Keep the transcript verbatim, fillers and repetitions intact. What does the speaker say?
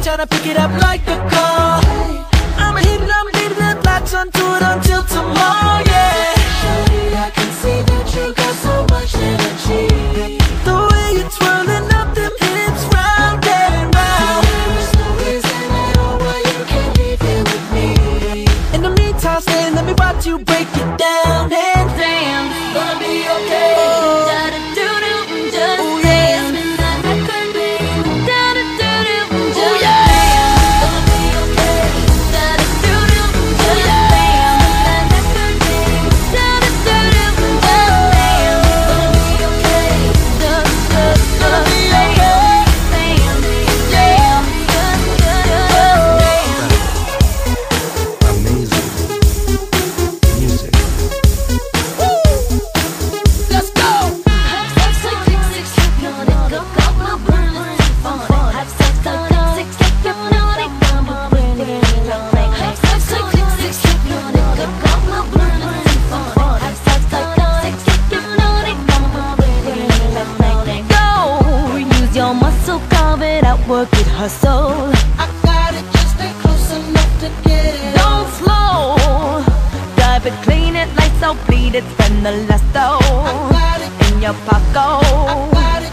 tryna pick it up like a call. I'ma hit it, I'ma leave it, latch onto it until tomorrow, yeah. Shawty, I can see that you got so much energy. The way you're twirling up them hips round and round. There's no reason at all why you can't leave here with me. In the meantime, stay, let me watch you break it down. And Damn, it's gonna be okay. Da-da-doo-doo, just oh, dance. yeah. That could be. Da-da-doo-doo, just Oh, yeah. dance. It's gonna be okay. Da-da-doo-doo, just dance. That could be. Da-da-doo-doo, just dance. It's gonna be okay. Just, just, just be dance. okay. Dance, dance, just, just, just dance. Amazing music. Let's go. Have sex, click, six, click on it, go, go, go, burn it, fun. Have sex, click, six, click on it, go, go, burn it, fun. Have sex, click, six, click on it, go, go, go, burn it, fun. Have sex, click, six, click on it, go, go, burn it, fun. Go, use your muscle, carve it out, work it, hustle. I got it, just stay close enough to get it. Don't slow, drive it, clean it, lights out, bleed it, spend the last I dough got it, in your I pocket. got it.